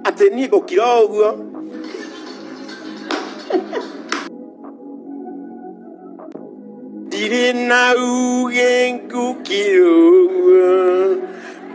Ati ni gukira uguo ndiri na uge ngukira uguo.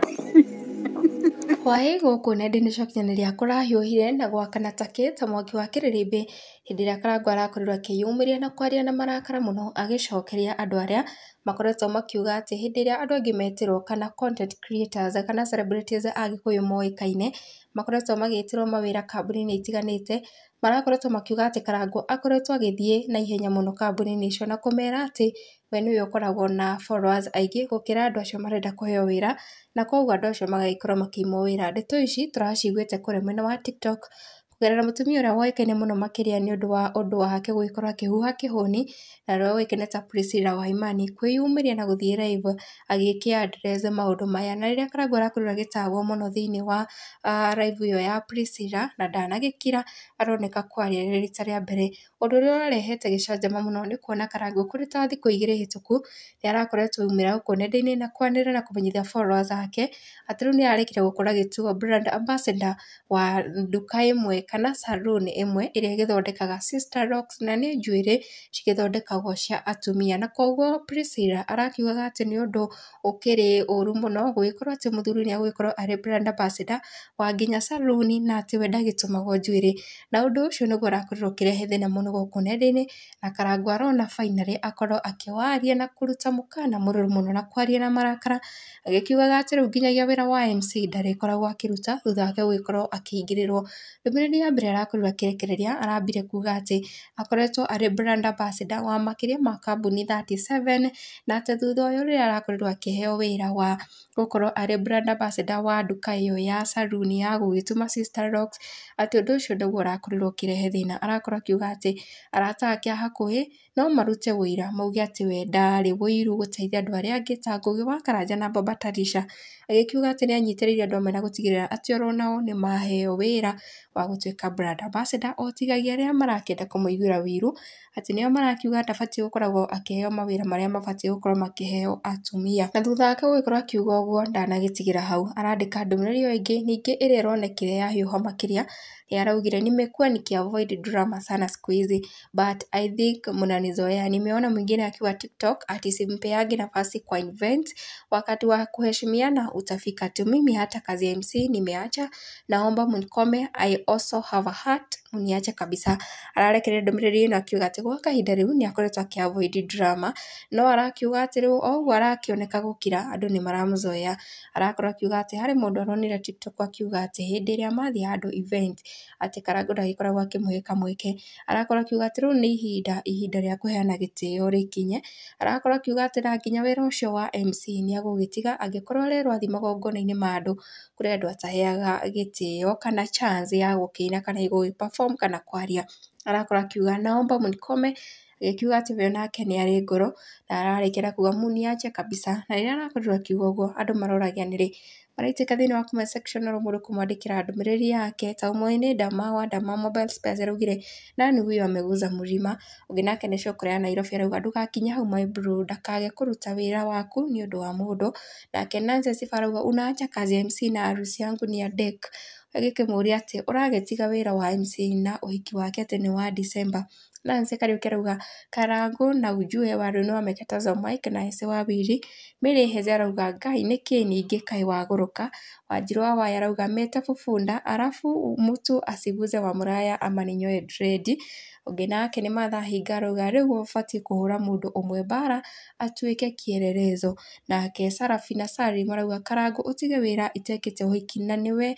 Hwaĩ gũkũ nenda-inĩ cia ũkinyanĩria kũrahiũhire na gwakana takĩ ta mwaki wa kĩrĩrĩmbĩ hĩndĩ ĩrĩa Karangũ arakorirwo akĩyumĩria na kwaria na marakara mũno agĩcokeria andũ arĩa makoretwo makiuga atĩ hĩndĩ ĩrĩa andũ angĩ metirwo kana content creators kana celebrities a Gĩkũyũ moĩkaine makoretwo magĩtĩrwo mawĩra kambuni-inĩ itiganĩte, marakoretwo makiuga atĩ Karangũ akoretwo agĩthiĩ na ihenya mũno kambuni-inĩ icio na kũmera atĩ we nĩwe ũkoragwo na followers aingĩ gũkĩra andũ acio marenda kũheo wĩra, na koguo andũ acio magagĩkorwo makĩimwo wĩra. Ndeto ici tũraciguĩte kũrĩa mwena wa TikTok kũgerera mũtumia ũrĩa woĩkaine mũno makĩria nĩ ũndũ wa ũndũ wake gũgĩkorwo akĩhuha kĩhũni na ũrĩa woĩkaine ta Priscilla Waimani kwĩyumĩria na gũthiĩ live agĩkĩ-address maũndũ maya. Na rĩrĩa Karangũ arakorirwo agĩtagwo mũno thĩinĩ wa live ĩyo ya Priscilla na ndanagĩkira aroneka kwaria rĩrĩ rita rĩa mbere. Ũndũ ũrĩa ũrarehete gĩcanjama mũno nĩ kuona Karangũ kũrĩ ta thikũ igĩrĩ hĩtũku nĩ arakoretwo aumĩra gũkũ nenda-inĩ na kwanĩrĩra na kũmenyithia followers ake atĩ rĩu nĩ ararĩkire gũkorwo agĩtuo brand ambassador wa nduka ĩmwe kana saloon ĩmwe ĩrĩa ĩgĩthondekaga sister locks na nĩ njuĩrĩ cigĩthondekagwo cia atumia. Na koguo Priscilla arakiugaga atĩ nĩ ũndũ ũkĩrĩ ũru mũno gũgĩkorwo atĩ mũthuri nĩ agũgĩkorwo arĩ brand ambassador wa nginya saloon na atĩ we ndagĩtũmagwo njuĩrĩ, na ũndũ ũcio nĩguo ũrakorirwo ũkĩrehe thĩna mũno gũkũ nenda-inĩ, na Karangũ arona finally akorwo akĩwaria na kũruta mũkana mũrũrũ mũno na kwaria na marakara, agĩkiugaga atĩ rĩu nginyagia wĩra wa MC ndarĩkoragwo akĩruta thutha wake gũgĩkorwo akĩingĩrĩrwo. Ndũmĩrĩri ya mbere arakorirwo akĩrekereria arambire kuuga atĩ akoretwo arĩ brand ambassador wa makĩria ma kambuni 37 na atĩ thutha ũyũ rĩrĩa arakorirwo akĩheo wĩra wa gũkorwo arĩ brand ambassador wa nduka ĩyo ya saloon ya gũgĩtuma sister locks, atĩ ũndũ ũcio nĩguo ũrakorirwo ũkĩrehe thĩna. Arakorwo akiuga atĩ arata ake a hakuhĩ no marute wũira mauge atĩ we ndarĩ wũiru gũteithia andũ arĩa angĩ ta Ngũgĩ wa Karanja na Baba Talisha, agĩkiuga atĩ nĩ anyitĩrĩire andũ amwe na gũtigĩrĩra atĩ oro nao nĩ maheo wĩra wa gũtuĩka brand ambassador, o tigagia arĩa marakĩenda kũmũiguĩra wĩiru atĩ nĩo marakiuga ndabatiĩ gũkoragwo akĩheo mawĩra marĩa mabatiĩ gũkorwo makĩheo atumia. Na thutha wake gũgĩkorwo akiuga ũguo ndanagĩtigĩra hau, arandĩka ndũmĩrĩri ĩyo ĩngĩ ningĩ ĩrĩa ĩronekire yahiũha makĩria, nĩ araugire nimekuwa nikiavoid drama sana siku hizi but I think mnanizoea. Nimeona mwingine akiwa TikTok ati simpeagi nafasi kwa event, wakati wa kuheshimiana utafika tu. Mimi hata kazi ya MC nimeacha, naomba mnikome, I also have a heart, muniache kabisa. Ararekereria ndũmĩrĩri ĩno akiuga atĩ gwa kahinda rĩu nĩ akoretwo akĩavoid drama, no arakiuga atĩ rĩu o ũguo arakĩoneka gũkira andũ nĩ maramũzoea. Arakorwo akiuga atĩ harĩ mũndũ aronire TikTok akiuga atĩ hĩndĩ ĩrĩa mathiĩ handũ event atĩ Karangũ ndagĩkoragwo akĩmũhe kamweke. Arakorwo akiuga atĩ rĩu nĩ ihinda rĩa kũheana gĩtĩo rĩkinye. Arakorwo akiuga atĩ na nginya wĩra ũcio wa MC nĩ agũgĩtiga angĩkorwo arerwo athiĩ magongona-inĩ ma andũ kũrĩ andũ ataheaga gĩtĩo kana chance ya gũkĩina kana gũgĩ-perform kana kwaria. Arakorwo akiuga naomba mnikome, agĩkiuga atĩ we onake nĩ arĩ ngoro na ararĩkĩra kuuga muniache kabisa. Na rĩrĩa arakorirwo akiuga ũguo andũ maroragia nĩrĩ maraitĩka thĩinĩ wa comment section oro mũndũ kũmwandĩkĩra ndũmĩrĩri yake ta ũmwe nĩ Dama wa Dama Mobile Spares araugire nani huyo ameguza mlima. Ũngĩ nake nĩ Shukra ya Nairobi arauga ndũgakinye hau my bro, ndakage kũruta wĩra waku nĩ ũndũ wa mũndũ. Nake Nancy Sifa arauga unaacha kazi ya MC na harusi yangu ni ya dek, agĩkĩmũria atĩ ũragĩtiga wĩra wa MC na ũhiki wake atĩ nĩ wa December. Nancy Kariuki arauga Karangũ na ujue wale nĩ wamekataza Mike na ese wawili. Mary Heze arauga Ngai nĩkĩ ningĩ kaĩ wagũrũka. Wanjiru wa Waya arauga meta fufunda arafu mtu asiguze wa muraya ama ninyoe dread. Ũngĩ nake nĩ Martha Hinga arauga rĩu ũbatiĩ kũhũra mũndũ ũmwe bara atuĩke kielelezo. Nake Sarafina Sari marauga Karangũ ũtige wĩra itekĩte ũhiki na nĩwe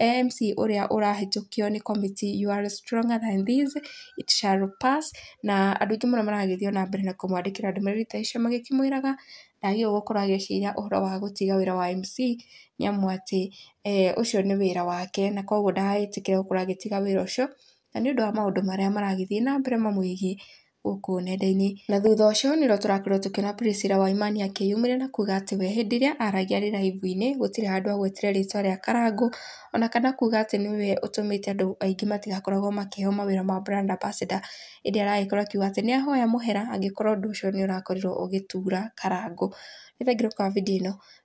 MC ũrĩa ũrahĩtũkio nĩ committee, you are stronger than this, it shall pass. Na andũ aingĩ mũno maragĩthiĩ na mbere na kũmwandĩkĩra ndũmĩrĩri ta icio magĩkĩmwĩraga ndagĩrĩirwo gũkorwo agĩciria ũhoro wa gũtiga wĩra wa MC nĩamu atĩ ũcio nĩ wĩra wake na koguo ndagĩtĩkĩre gũkorwo agĩtiga wĩra ũcio, na nĩ ũndũ wa maũndũ marĩa maragĩthiĩ na mbere mamwĩgiĩ gũkũ nenda-inĩ. Na thutha ũcio nĩrĩo tũrakorwo tũkĩona Priscilla Waimani akĩyumĩria na kuuga atĩ we hĩndĩ ĩrĩa aragia arĩ live-inĩ gũtirĩ handũ agwetire rĩtwa rĩa Karangũ, ona kana kuuga atĩ nĩwe ũtũmĩte andũ aingĩ matigakoragwo makĩheo mawĩra ma brand ambassador. Ĩndĩ aragĩkorwo akiuga atĩ nĩ ahoya mũhera angĩkorwo ũndũ ũcio nĩ ũrakorirwo ũgĩtura Karangũ. Nĩ thengiũ kwa video ĩno,